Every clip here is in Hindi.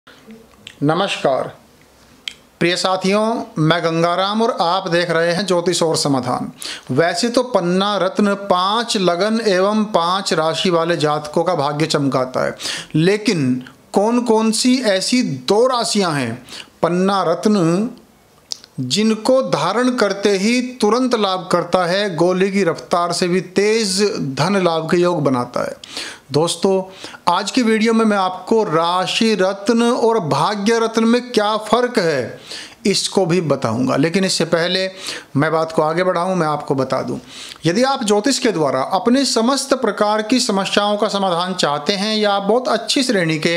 नमस्कार प्रिय साथियों, मैं गंगाराम और आप देख रहे हैं ज्योतिष और समाधान। वैसे तो पन्ना रत्न 5 लगन एवं 5 राशि वाले जातकों का भाग्य चमकाता है, लेकिन कौन कौन सी ऐसी 2 राशियां हैं पन्ना रत्न जिनको धारण करते ही तुरंत लाभ करता है, गोली की रफ्तार से भी तेज धन लाभ के योग बनाता है। दोस्तों, आज की वीडियो में मैं आपको राशि रत्न और भाग्य रत्न में क्या फर्क है इसको भी बताऊंगा, लेकिन इससे पहले मैं बात को आगे बढ़ाऊं, मैं आपको बता दूं, यदि आप ज्योतिष के द्वारा अपने समस्त प्रकार की समस्याओं का समाधान चाहते हैं या आप बहुत अच्छी श्रेणी के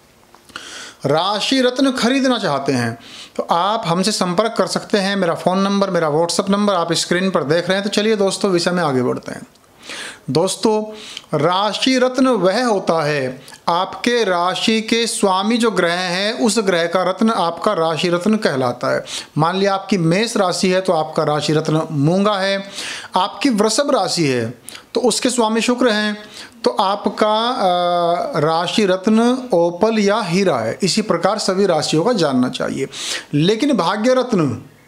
राशि रत्न खरीदना चाहते हैं तो आप हमसे संपर्क कर सकते हैं। मेरा फ़ोन नंबर, मेरा व्हाट्सएप नंबर आप स्क्रीन पर देख रहे हैं। तो चलिए दोस्तों, विषय में आगे बढ़ते हैं। दोस्तों, राशि रत्न वह होता है, आपके राशि के स्वामी जो ग्रह हैं उस ग्रह का रत्न आपका राशि रत्न कहलाता है। मान लिया आपकी मेष राशि है तो आपका राशि रत्न मूंगा है, आपकी वृषभ राशि है तो उसके स्वामी शुक्र हैं तो आपका राशि रत्न ओपल या हीरा है। इसी प्रकार सभी राशियों का जानना चाहिए। लेकिन भाग्य रत्न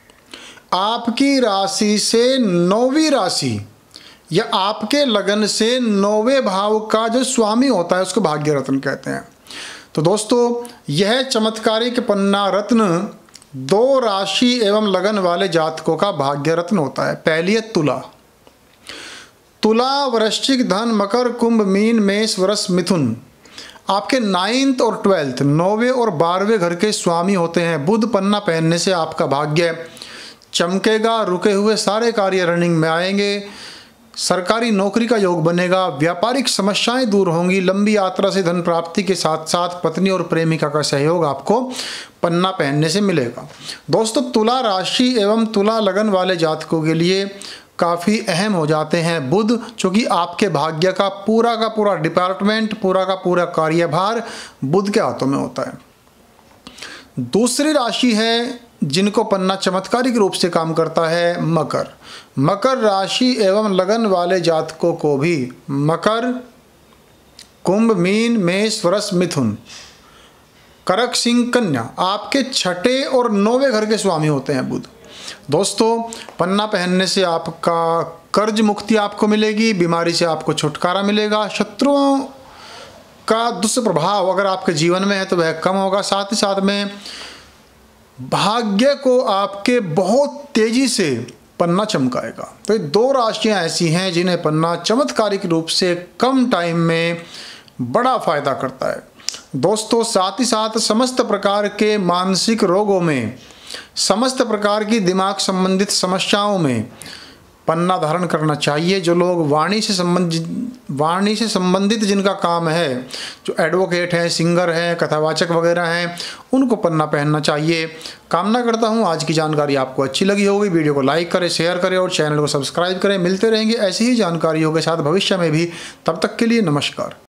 आपकी राशि से 9वीं राशि या आपके लगन से 9वें भाव का जो स्वामी होता है उसको भाग्य रत्न कहते हैं। तो दोस्तों, यह चमत्कारिक पन्ना रत्न 2 राशि एवं लगन वाले जातकों का भाग्य रत्न होता है। पहली है तुला। तुला, वृश्चिक, धन, मकर, कुंभ, मीन, मेष, वृष, मिथुन आपके 9th और 12th 9वें और 12वें घर के स्वामी होते हैं। बुध पन्ना पहनने से आपका भाग्य चमकेगा, रुके हुए सारे कार्य रनिंग में आएंगे, सरकारी नौकरी का योग बनेगा, व्यापारिक समस्याएं दूर होंगी, लंबी यात्रा से धन प्राप्ति के साथ साथ पत्नी और प्रेमिका का सहयोग आपको पन्ना पहनने से मिलेगा। दोस्तों, तुला राशि एवं तुला लगन वाले जातकों के लिए काफ़ी अहम हो जाते हैं बुध, चूँकि आपके भाग्य का पूरा डिपार्टमेंट, पूरा का पूरा कार्यभार बुध के हाथों में होता है। दूसरी राशि है जिनको पन्ना चमत्कारिक रूप से काम करता है, मकर। मकर राशि एवं लगन वाले जातकों को भी मकर, कुंभ, मीन, मेष, वृष, मिथुन, कर्क, सिंह, कन्या आपके 6ठे और 9वें घर के स्वामी होते हैं बुध। दोस्तों, पन्ना पहनने से आपका कर्ज मुक्ति आपको मिलेगी, बीमारी से आपको छुटकारा मिलेगा, शत्रुओं का दुष्प्रभाव अगर आपके जीवन में है तो वह कम होगा, साथ ही साथ में भाग्य को आपके बहुत तेजी से पन्ना चमकाएगा। तो ये 2 राशियां ऐसी हैं जिन्हें पन्ना चमत्कारिक रूप से कम टाइम में बड़ा फायदा करता है। दोस्तों, साथ ही साथ समस्त प्रकार के मानसिक रोगों में, समस्त प्रकार की दिमाग संबंधित समस्याओं में पन्ना धारण करना चाहिए। जो लोग वाणी से संबंधित जिनका काम है, जो एडवोकेट हैं, सिंगर हैं, कथावाचक वगैरह हैं, उनको पन्ना पहनना चाहिए। कामना करता हूं आज की जानकारी आपको अच्छी लगी होगी। वीडियो को लाइक करें, शेयर करें और चैनल को सब्सक्राइब करें। मिलते रहेंगे ऐसी ही जानकारियों के साथ भविष्य में भी। तब तक के लिए नमस्कार।